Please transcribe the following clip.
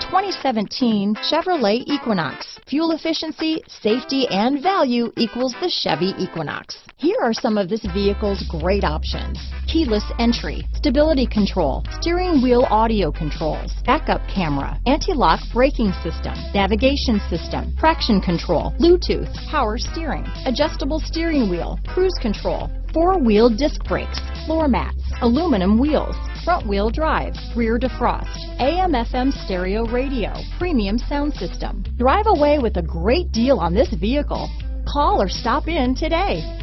2017 Chevrolet Equinox. Fuel efficiency, safety, and value equals the Chevy Equinox. Here are some of this vehicle's great options: keyless entry, stability control, steering wheel audio controls, backup camera, anti-lock braking system, navigation system, traction control, Bluetooth, power steering, adjustable steering wheel, cruise control, four-wheel disc brakes, floor mats, aluminum wheels, front-wheel drive, rear defrost, AM/FM stereo radio, premium sound system. Drive away with a great deal on this vehicle. Call or stop in today.